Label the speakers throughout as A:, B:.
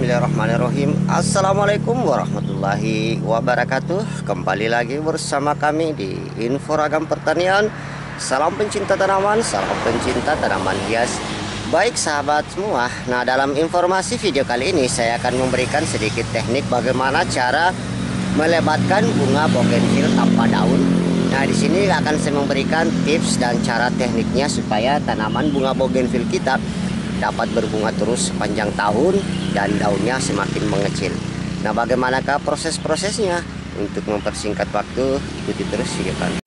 A: Bismillahirrahmanirrahim. Assalamualaikum warahmatullahi wabarakatuh. Kembali lagi bersama kami di Info Ragam Pertanian. Salam pencinta tanaman, salam pencinta tanaman hias. Baik sahabat semua, nah dalam informasi video kali ini saya akan memberikan sedikit teknik bagaimana cara melebatkan bunga bougainville tanpa daun. Nah di sini akan saya memberikan tips dan cara tekniknya supaya tanaman bunga bougainville kita dapat berbunga terus sepanjang tahun dan daunnya semakin mengecil. Nah bagaimanakah proses-prosesnya? Untuk mempersingkat waktu, ikuti terus video kami.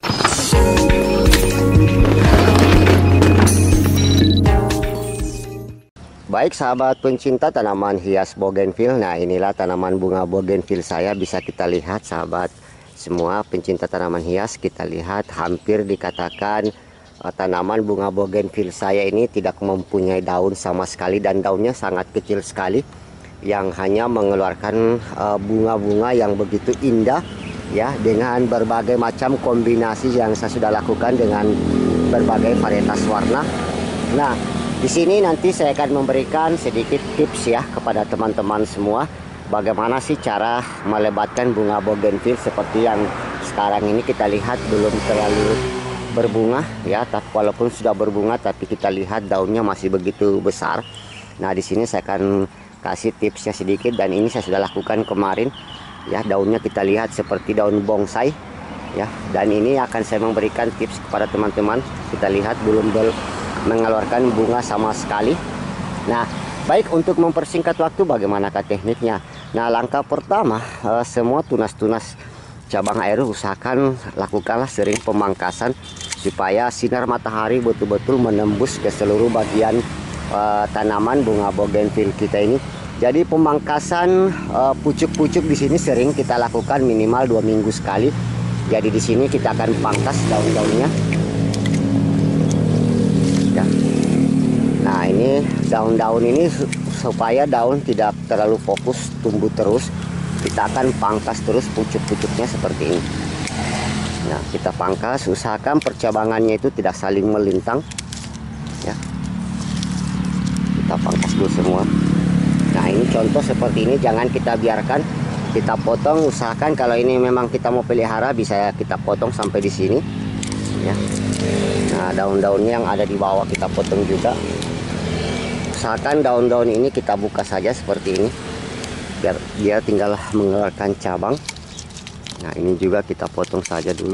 A: Baik sahabat pencinta tanaman hias bougainville, nah inilah tanaman bunga bougainville saya. Bisa kita lihat sahabat semua pencinta tanaman hias, kita lihat hampir dikatakan tanaman bunga bougainville saya ini tidak mempunyai daun sama sekali, dan daunnya sangat kecil sekali yang hanya mengeluarkan bunga-bunga yang begitu indah ya, dengan berbagai macam kombinasi yang saya sudah lakukan dengan berbagai varietas warna. Nah di sini nanti saya akan memberikan sedikit tips ya kepada teman-teman semua, bagaimana sih cara melebatkan bunga bougainville seperti yang sekarang ini kita lihat belum terlalu berbunga ya, tapi walaupun sudah berbunga tapi kita lihat daunnya masih begitu besar. Nah di sini saya akan kasih tipsnya sedikit, dan ini saya sudah lakukan kemarin ya. Daunnya kita lihat seperti daun bonsai ya, dan ini akan saya memberikan tips kepada teman-teman. Kita lihat belum mengeluarkan bunga sama sekali. Nah baik, untuk mempersingkat waktu bagaimanakah tekniknya? Nah langkah pertama, semua tunas-tunas cabang air usahakan lakukanlah sering pemangkasan supaya sinar matahari betul-betul menembus ke seluruh bagian tanaman bunga bougainville kita ini. Jadi pemangkasan pucuk-pucuk di sini sering kita lakukan minimal 2 minggu sekali. Jadi di sini kita akan pangkas daun-daunnya. Ya. Nah ini daun-daun ini supaya daun tidak terlalu fokus tumbuh terus, kita akan pangkas terus pucuk-pucuknya seperti ini. Nah kita pangkas, usahakan percabangannya itu tidak saling melintang ya. Kita pangkas dulu semua. Nah ini contoh seperti ini, jangan kita biarkan, kita potong. Usahakan kalau ini memang kita mau pelihara bisa kita potong sampai di sini ya. Nah daun-daunnya yang ada di bawah kita potong juga. Usahakan daun-daun ini kita buka saja seperti ini, biar dia tinggal mengeluarkan cabang. Nah ini juga kita potong saja dulu.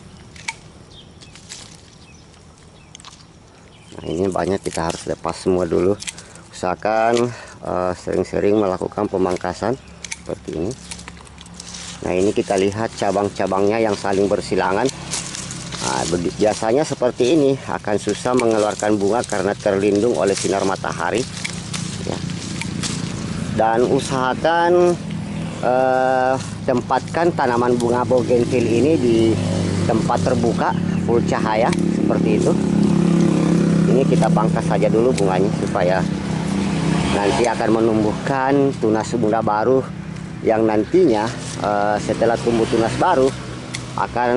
A: Nah ini banyak kita harus lepas semua dulu. Usahakan sering-sering melakukan pemangkasan seperti ini. Nah ini kita lihat cabang-cabangnya yang saling bersilangan. Nah, biasanya seperti ini akan susah mengeluarkan bunga karena terlindung oleh sinar matahari ya. Dan usahakan tempatkan tanaman bunga bougainville ini di tempat terbuka full cahaya seperti itu. Ini kita pangkas saja dulu bunganya supaya nanti akan menumbuhkan tunas bunga baru yang nantinya setelah tumbuh tunas baru akan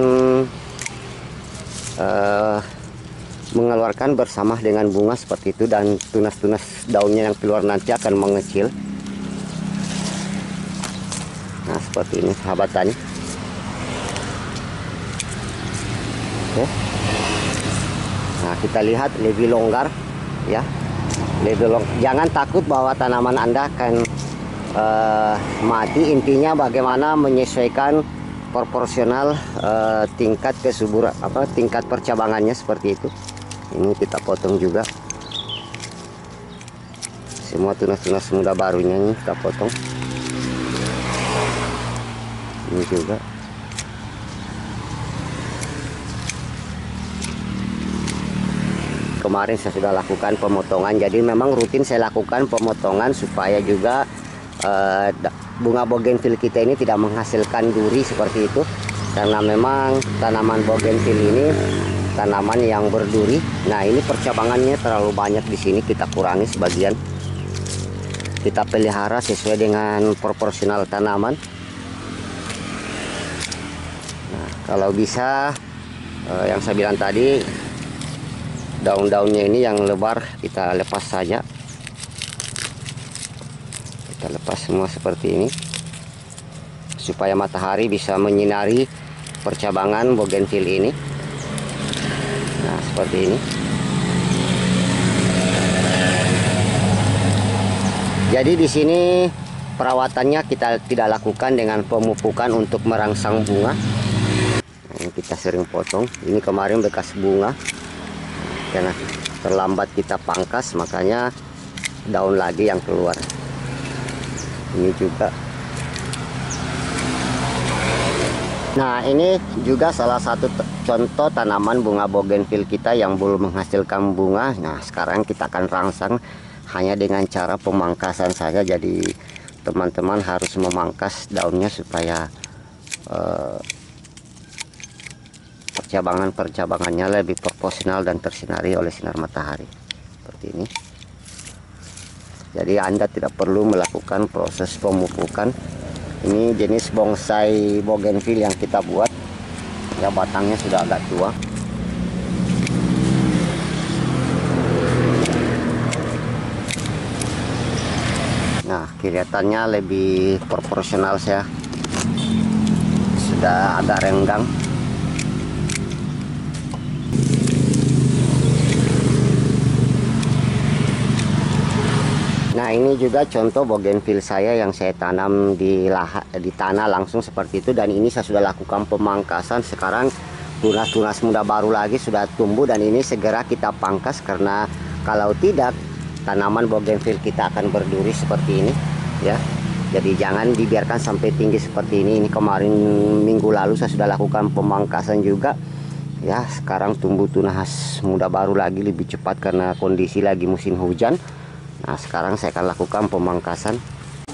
A: mengeluarkan bersama dengan bunga seperti itu, dan tunas-tunas daunnya yang keluar nanti akan mengecil. Nah seperti ini sahabat tani. Oke. Nah kita lihat lebih longgar ya, jangan takut bahwa tanaman Anda akan mati. Intinya bagaimana menyesuaikan proporsional tingkat kesuburan tingkat percabangannya seperti itu. Ini kita potong juga semua tunas-tunas muda barunya, ini kita potong. Ini juga. Kemarin saya sudah lakukan pemotongan, jadi memang rutin saya lakukan pemotongan supaya juga bunga bougainville kita ini tidak menghasilkan duri seperti itu, karena memang tanaman bougainville ini tanaman yang berduri. Nah ini percabangannya terlalu banyak di sini, kita kurangi sebagian, kita pelihara sesuai dengan proporsional tanaman. Nah kalau bisa yang saya bilang tadi, daun-daunnya ini yang lebar kita lepas saja. Kita lepas semua seperti ini supaya matahari bisa menyinari percabangan bougainville ini. Nah, seperti ini. Jadi di sini perawatannya kita tidak lakukan dengan pemupukan untuk merangsang bunga. Ini kita sering potong. Ini kemarin bekas bunga. Karena terlambat kita pangkas, makanya daun lagi yang keluar. Ini juga. Nah, ini juga salah satu contoh tanaman bunga bougainville kita yang belum menghasilkan bunga. Nah, sekarang kita akan rangsang hanya dengan cara pemangkasan saja. Jadi teman-teman harus memangkas daunnya supaya percabangannya lebih proporsional dan tersinari oleh sinar matahari seperti ini. Jadi Anda tidak perlu melakukan proses pemupukan. Ini jenis bonsai bougainville yang kita buat, ya, batangnya sudah agak tua. Nah, kelihatannya lebih proporsional, saya sudah agak renggang. Nah, ini juga contoh bougainville saya yang saya tanam di tanah langsung seperti itu, dan ini saya sudah lakukan pemangkasan. Sekarang tunas-tunas muda baru lagi sudah tumbuh, dan ini segera kita pangkas karena kalau tidak tanaman bougainville kita akan berduri seperti ini, ya. Jadi jangan dibiarkan sampai tinggi seperti ini. Ini kemarin minggu lalu saya sudah lakukan pemangkasan juga, ya. Sekarang tumbuh tunas muda baru lagi lebih cepat karena kondisi lagi musim hujan. Nah, sekarang saya akan lakukan pemangkasan.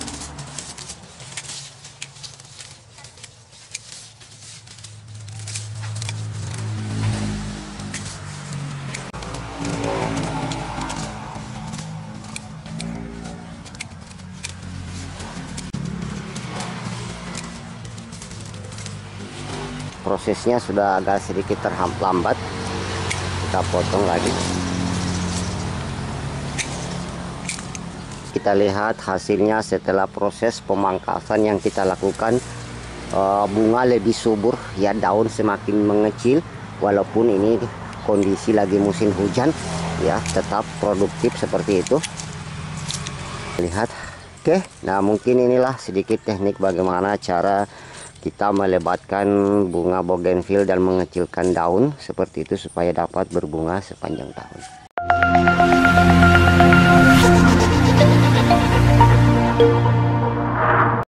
A: Prosesnya sudah agak sedikit terhambat, kita potong lagi. Kita lihat hasilnya setelah proses pemangkasan yang kita lakukan. Bunga lebih subur, ya, daun semakin mengecil. Walaupun ini kondisi lagi musim hujan, ya, tetap produktif seperti itu. Lihat. Oke, nah mungkin inilah sedikit teknik bagaimana cara kita melebatkan bunga bougainville dan mengecilkan daun seperti itu supaya dapat berbunga sepanjang tahun.